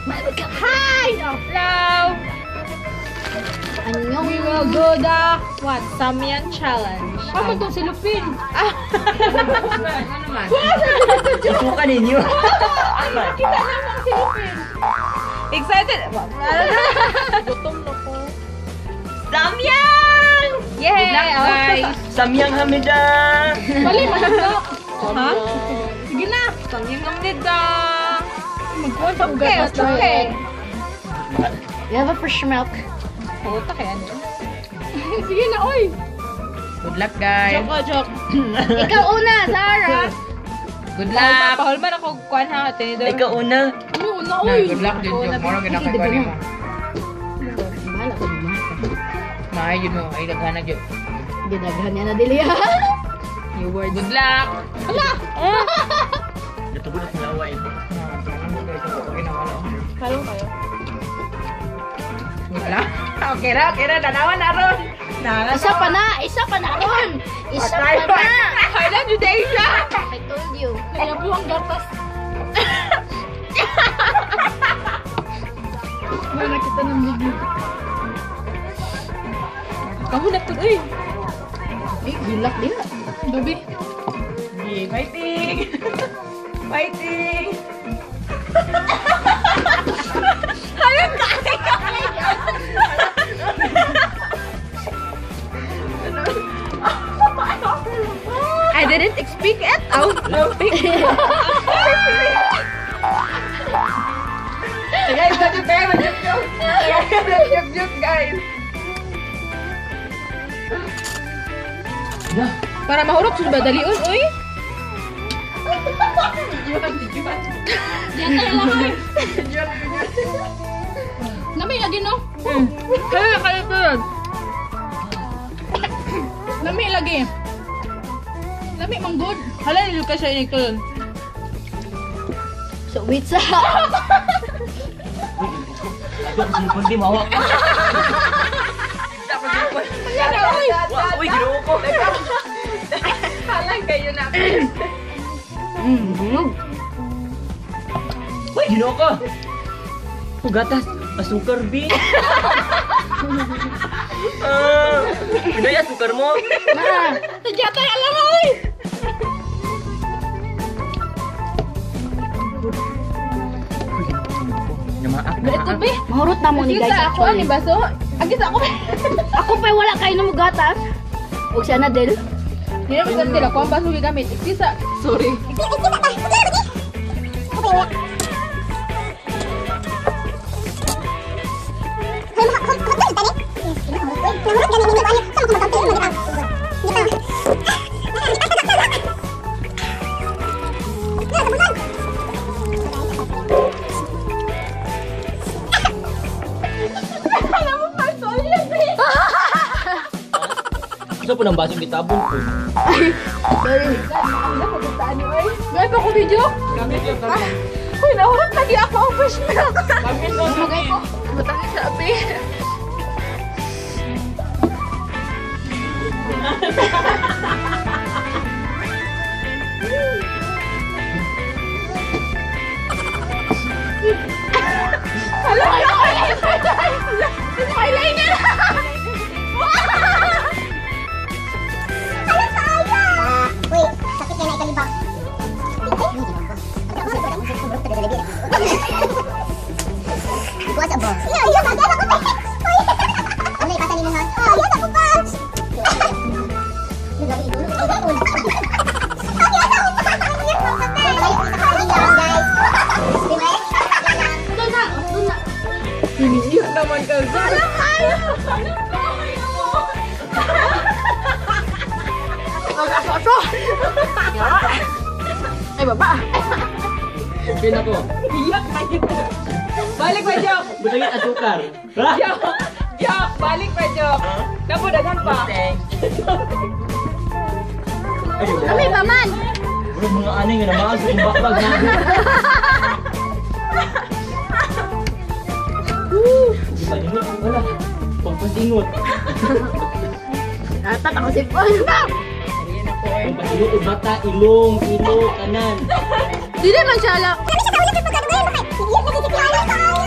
Hi! Hello! We will do the what? Samyang challenge. Ano itong silupin? Ano naman? Susuka ninyo. Kita naman silupin. Excited? Gutom na ko. Samyang! Yay! Good luck, guys. Samyang hamida. Bali, masakto. Ha? Sige na. Samyang hamnida. Magkuhan sa Okay, okay. You have a fresh milk. Puta kaya niyo. Sige na, oy. Good luck, guys. Joke. Ikaw una, Zara. Good luck. Pahol man ako kuhan ha. Tinidor. Ikaw una. Ano na, oy. Good luck, Jun. Moro ginakagawa mo. Bahala ka naman. Maay yun mo. Ay, naghanag Jun. Ginaghan niya na dili ha. New word. Good luck. Hala. Natugulat na away. Kalong kayo. Wala. Okay na. Danawan na ron. Isa pa na ron. Isa pa na. I love you, Deja. I told you. Kaya buwang gatas. Wala kita ng video. Kamu na to, uy. Gilak dia. Gabi. Fighting. Fighting. Hayop ka! I didn't speak it out. Guys, joke guys. Para mahurot sudah daliun, uy. Namay lagi, no? Kaya to. Namay lagi. Namay manggod. Hala, nilog ka siya inig to. So wait sa. Hindi mawak. Uy, ginoo ko. Halang kayo na. Bulog. Uy, ginoo ko. Gatas, asukar, B. Pinay asukar mo. Ma. Tajatay alam oy. Namaak. Ito be. Mahurot na mo ni guys Ako ani actually. baso. Agis ako. Ako pa wala kayo na mugatas. Huwag siya na del. Hindi na masarap nila. Kung ang baso gamit. Ikisa. Sorry. Ito po ng basong itabon ko. Sorry. Gaya pa ko video? Uy, nahurot lagi ako ang fresh milk. Magay ko. Matangin sa api. Hala, eyeliner. Wait, sakit yan na ikalibak. Bukas abo. Iya, iya, agad ako pa. Ano ipatan mo ha? Ah, yan ako pa. Nagabi dulu. Pinigyan naman ka, Zar. Ay, baba. Pin ako. Iyak na kita. Balik pa, Jok. Butangin asukar. Ha? Jok, balik pa, Jok. Kamu dagan pa. Kami paman. Bro, mga aning nga naman sa kumbakbag na. Di ba ningot? Wala. Pagpasingot. Natat ako si Paul. Pagpasingot, bata, ilong, kanan. Hindi man siya alam. Kami siya sa ulit ng pagkagawa. Bakit? Hindi yan nagkikilala ka.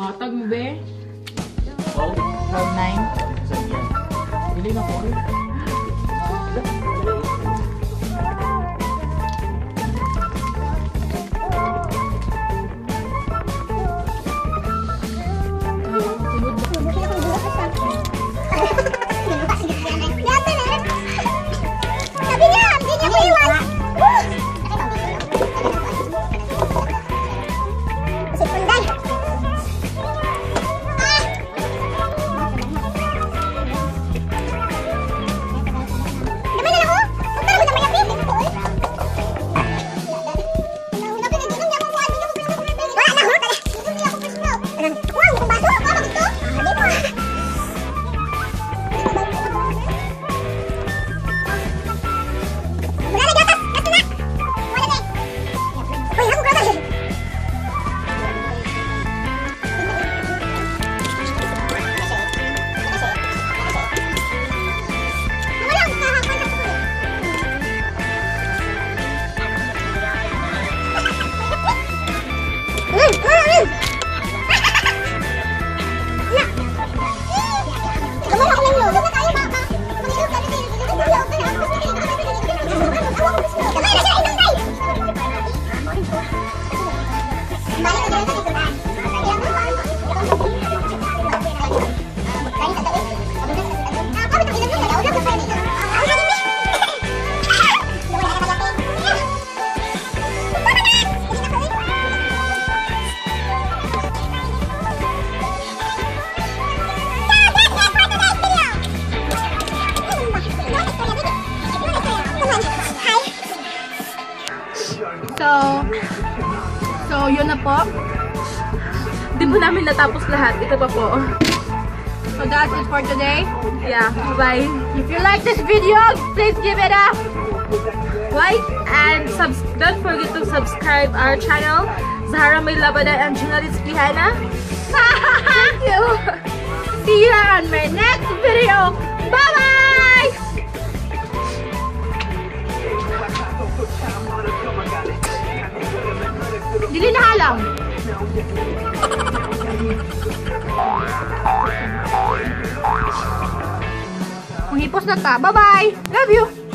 Matag mo be? Oh, Round 9. samyang. Bili na ko. So, yun na po. Di po namin natapos lahat. Ito pa po. So, that's it for today. Yeah, bye. If you like this video, please give it a like and don't forget to subscribe our channel, Zar Labadan and Journalist Pihana. Thank you. See you on my next video. Bye-bye! Dili na halang. Manghipos na ta. Bye-bye. Love you.